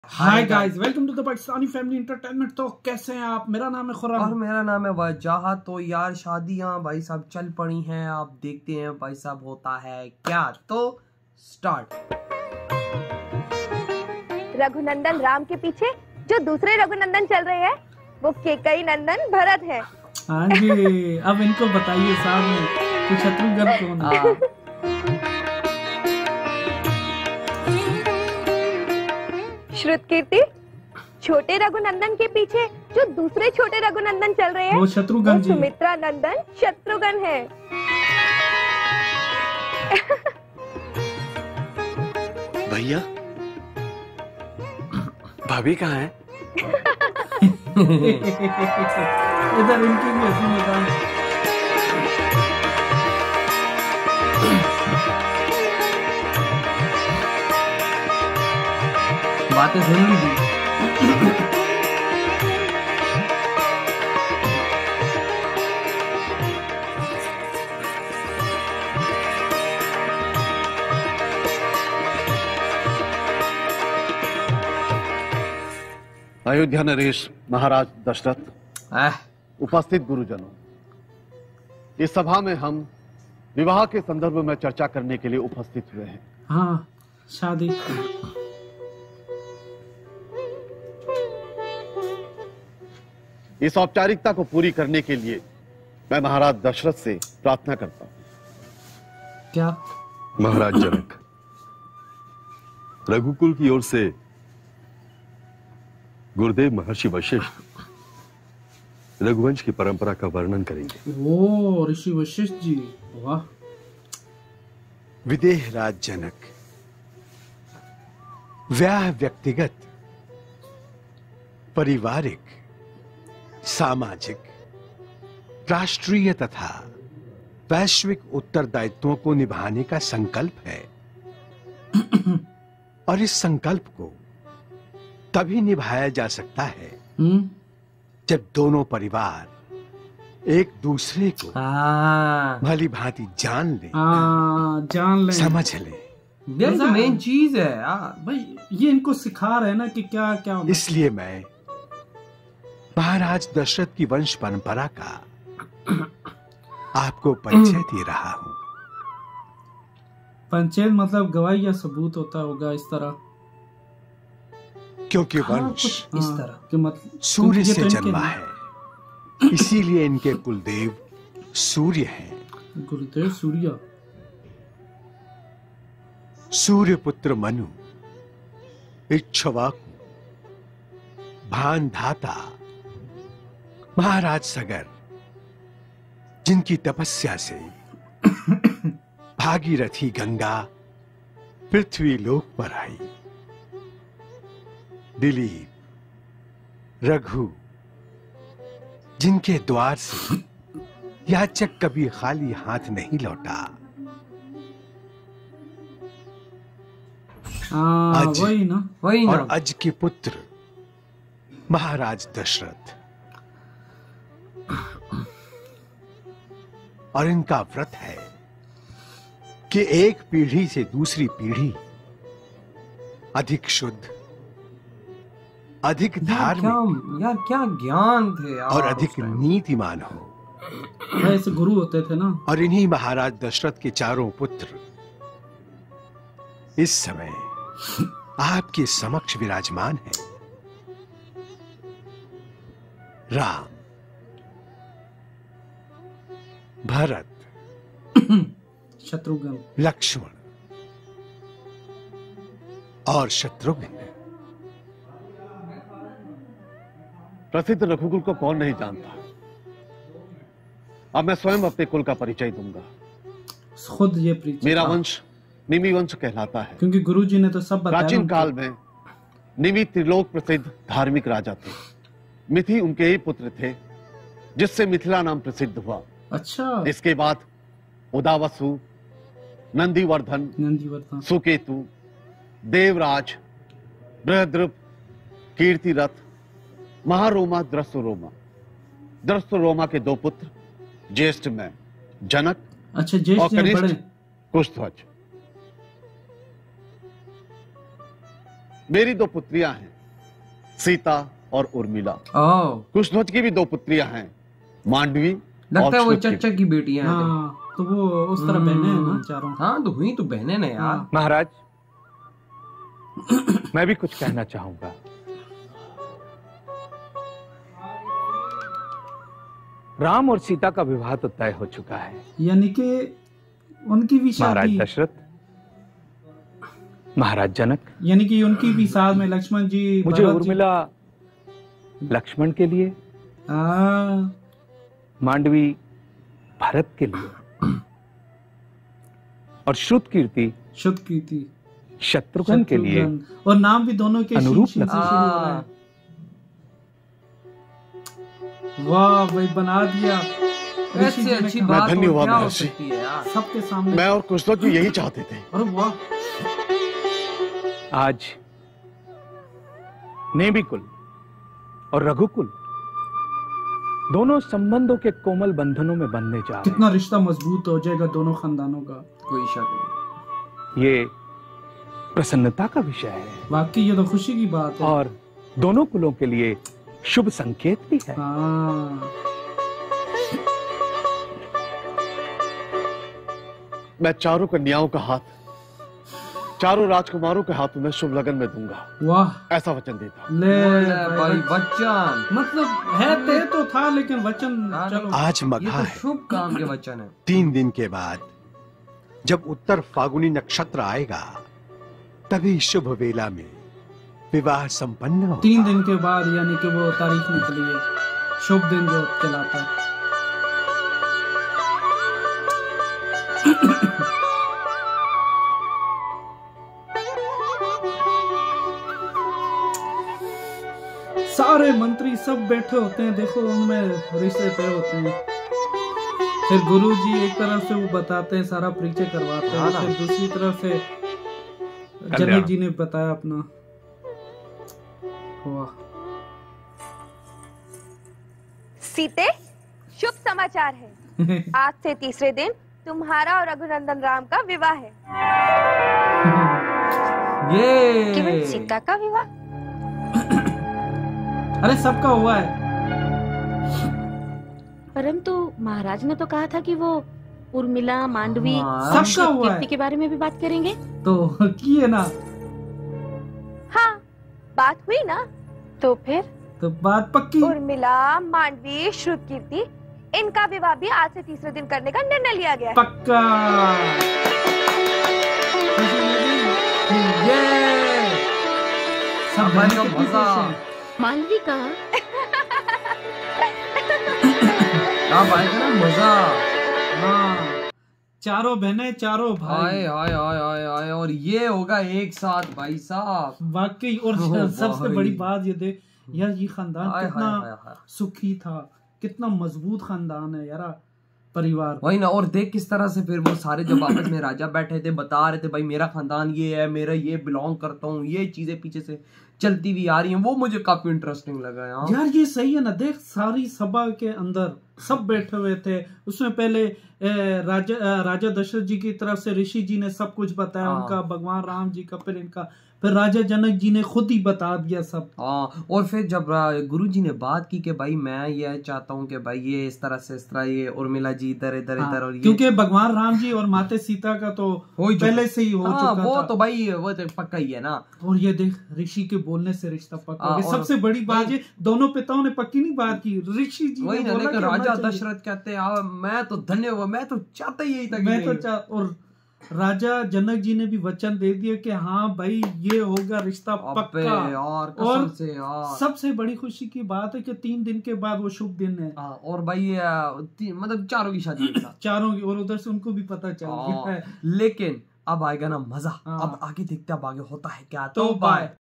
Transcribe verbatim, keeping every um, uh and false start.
Hi guys, welcome to the Pakistani family entertainment. तो कैसे हैं आप? मेरा नाम है खुर्रम और मेरा नाम है वजाहत। तो यार शादियां भाई साहब चल पड़ी हैं, आप देखते हैं भाई साहब होता है क्या। तो स्टार्ट। रघुनंदन राम के पीछे जो दूसरे रघुनंदन चल रहे हैं वो केकई नंदन भरत है। हाँ जी, अब इनको बताइए साहब में कि शत्रुघ्न कौन है। श्रुत कीर्ति, छोटे रघुनंदन के पीछे जो दूसरे छोटे रघुनंदन चल रहे हैं वो शत्रुघ्न जी। सुमित्रा नंदन शत्रुघ्न है। भैया, भाभी कहाँ है? इधर इनकी भी हंसी मजाक। बातें सुन लीजिए। अयोध्या नरेश, महाराज दशरथ, आह, उपस्थित गुरुजनों, इस सभा में हम विवाह के संदर्भ में चर्चा करने के लिए उपस्थित हुए हैं। हाँ, शादी। इस औपचारिकता को पूरी करने के लिए मैं महाराज दशरथ से प्रार्थना करता हूँ। क्या? महाराज जनक, रघुकुल की ओर से गुरुदेव महर्षि वशिष्ठ रघुवंश की परंपरा का वर्णन करेंगे। ओ ऋषि वशिष्ठ जी, वाह। विदेह राज जनक, व्याह व्यक्तिगत, पारिवारिक, सामाजिक, राष्ट्रीय तथा वैश्विक उत्तरदायित्वों को निभाने का संकल्प है। और इस संकल्प को तभी निभाया जा सकता है हम्म जब दोनों परिवार एक दूसरे को भली भांति जान ले, हाँ, जान ले, समझ ले। ये तो मेन चीज है यार। भाई ये इनको सिखा रहे हैं ना कि क्या क्या होना। इसलिए मैं महाराज दशरथ की वंश परंपरा का आपको परिचय दे रहा हूं। पंचायत मतलब गवाही या सबूत होता होगा इस तरह। क्योंकि हाँ, वंश कुछ इस हाँ, तरह कि मतलब सूर्य ये से तो इनके जन्मा नहीं। है, इसीलिए इनके कुलदेव सूर्य हैं। गुरुदेव सूर्य। सूर्य पुत्र मनु, इक्ष्वाकु, भानधाता, महाराज सगर, जिनकी तपस्या से भागीरथी गंगा पृथ्वी लोक पर आई। दिलीप, रघु, जिनके द्वार से याचक कभी खाली हाथ नहीं लौटा। हाँ, अज। वही ना वही और ना। अज के पुत्र महाराज दशरथ। और इनका व्रत है कि एक पीढ़ी से दूसरी पीढ़ी अधिक शुद्ध, अधिक यार धार्मिक क्या यार क्या ज्ञान थे यार और उस अधिक टाइम। नीतिमान हो। ऐसे गुरु होते थे ना। और इन्हीं महाराज दशरथ के चारों पुत्र इस समय आपके समक्ष विराजमान है। राम, भरत, शत्रुघ्न। लक्ष्मण और शत्रुघ्न। प्रसिद्ध रघुकुल को कौन नहीं जानता। अब मैं स्वयं अपने कुल का परिचय दूंगा। खुद ये परिचय। मेरा वंश निमि वंश कहलाता है। क्योंकि गुरुजी ने तो सब बताया। प्राचीन उनको। काल में निमि त्रिलोक प्रसिद्ध धार्मिक राजा थे। मिथि उनके ही पुत्र थे, जिससे मिथिला नाम प्रसिद्ध हुआ। अच्छा। इसके बाद उदावसु, नंदीवर्धन, नंदीवर्धन, सुकेतु, देवराज, बृहद्रथ, कीर्तिरथ, महारोमा, द्रष्टरोमा। द्रष्टरोमा के दो पुत्र, ज्येष्ठ में जनक अच्छा, और ज्येष्ठ ने बड़े। कनिष्ठ कुशध्वज। मेरी दो पुत्रियां हैं, सीता और उर्मिला। ओह, कुशध्वज की भी दो पुत्रियां हैं, मांडवी लगता और है वो श्रुतकीर्ति। चचा की बेटियां हैं। हाँ तो वो उस तरह बहने हैं ना चारों। हाँ तो हुई तो बहनें ने यार। हाँ। महाराज, मैं भी कुछ कहना चाहूंगा। राम और सीता का विवाह तो तय हो चुका है। यानी कि उनकी भी महाराज शादी, दशरथ, महाराज जनक, यानी कि उनकी भी साथ में लक्ष्मण जी, मुझे भरत जी। उर्मिला लक्ष्मण के लिए, हाँ मांडवी भरत के लिए और श्रुतकीर्ति श्रुतकीर्ति शत्रुघ्न के लिए शत्रुघ्न। और नाम भी दोनों के अनुरूप शीन- शीन से लगता शुरू हो रहा है। वाह भाई बना दिया। ऋषि ऐसे जी ने अच्छी कहा, बात धन्य और हुआ क्या हो महर्षि। सकती है यार। सबके सामने। मैं और कुशध्वज भी यही चाहते थे। अरे वाह, आज नेमिकुल और रघुकुल दोनों संबंधों के कोमल बंधनों में बंधने जा रहे कितना रिश्ता मजबूत हो जाएगा दोनों खानदानों का। कोई शक नहीं। हैं। ये प्रसन्नता का विषय है वाकई ये तो खुशी की बात है। और दोनों कुलों के लिए शुभ संकेत भी है। हाँ मैं चारों कन्याओं का हाथ चारों राजकुमारों के हाथों में शुभ लगन में दूंगा, वाह, ऐसा वचन देता हूं। ले बोले भाई भाई बच- बच्चन, मतलब है तय तो था लेकिन वचन हाँ, चलो। आज ये मघा तो है। शुभ काम के वचन है। तीन दिन के बाद जब उत्तर फागुनी नक्षत्र आएगा तभी शुभ वेला में विवाह संपन्न होगा। तीन दिन के बाद यानी कि वो तारीख निकली है, शुभ दिन जो कहलाता है। सारे मंत्री सब बैठे होते हैं, देखो उनमें रिश्ते तय होते हैं। फिर गुरु जी एक तरफ से वो बताते हैं, सारा परिचय करवाते हैं, हाँ ना। फिर दूसरी तरफ से कल्याण। जनक जी ने बताया अपना। वाह, सीते, शुभ समाचार है। आज से तीसरे दिन तुम्हारा और रघुनंदन राम का विवाह है। केवल ये सीता का विवाह? अरे सबका हुआ है। परंतु महाराज ने तो कहा था कि वो उर्मिला, मांडवी, हाँ। और सबका हुआ है। श्रुतकीर्ति के बारे में भी बात करेंगे। तो की है ना, हाँ, बात हुई ना। तो फिर तो बात पक्की। उर्मिला, मांडवी, श्रुतकीर्ति, इनका विवाह भी आज से तीसरे दिन करने का निर्णय लिया गया है। पक्का। ये सब अब आएगा कितनी मजा। खुश हैं। मांडवी का अब आएगा ना मजा। हाँ, चारों बहनें चारों भाई। हाय हाय हाय हाय हाय, और ये होगा एक साथ भाई साहब। वाकई। और ओह सबसे भाई। बड़ी बात ये देख यार, ये खानदान हाय हाय हाय कितना हाय। सुखी था, कितना मजबूत खानदान है यार, परिवार। वही ना, और देख किस तरह से फिर वो सारे जब आपस में राजा बैठे थे बता रहे थे भाई मेरा खानदान ये है, मेरा ये बिलोंग करता हूँ, ये चीजें पीछे से चलती हुई आ रही हैं, वो मुझे काफी इंटरेस्टिंग लगा यार। यार ये सही है ना, देख सारी सभा के अंदर सब बैठे हुए थे। उसमें पहले ए, राजा अ, राजा दशरथ जी की तरफ से ऋषि जी ने सब कुछ बताया, हाँ। उनका भगवान राम जी का, फिर इनका, फिर राजा जनक जी ने खुद ही बता दिया सब। हाँ, और फिर जब गुरु जी ने बात की कि भाई मैं ये चाहता हूँ कि भाई ये इस तरह से इस तरह ये उर्मिला जी इधर इधर हाँ, इधर और ये क्योंकि भगवान राम जी और माते सीता का तो हो ही चुका। पहले से ही हो हाँ, चुका वो था। तो भाई वो तो पक्का ही है ना। और ये देख ऋषि के बोलने से रिश्ता पक्का हो हाँ, गया। और- सबसे बड़ी बात ये, दोनों पिताओं ने पक्की नहीं बात की, ऋषि जी वही ने ना, बोला लेकिन कि होना राजा चाहिए। दशरथ कहते हैं "आ, मैं तो धन्य हुआ, मैं तो चाहता ही यही था कि मैं तो नहीं।" चा और राजा जनक जी ने भी वचन दे दिया कि हाँ भाई ये होगा रिश्ता अबे पक्का। यार कसम और से यार। सबसे बड़ी खुशी की बात है कि तीन दिन के बाद वो शुभ दिन है, हाँ, और भाई ये, ती- मतलब चारों की शादी एक साथ। चारों की, और उधर से उनको भी पता चल गया हाँ, है। लेकिन अब आएगा ना मजा। हाँ। अब आगे देखते हैं अब आगे होता है क्या। तो तो बाय। बाय।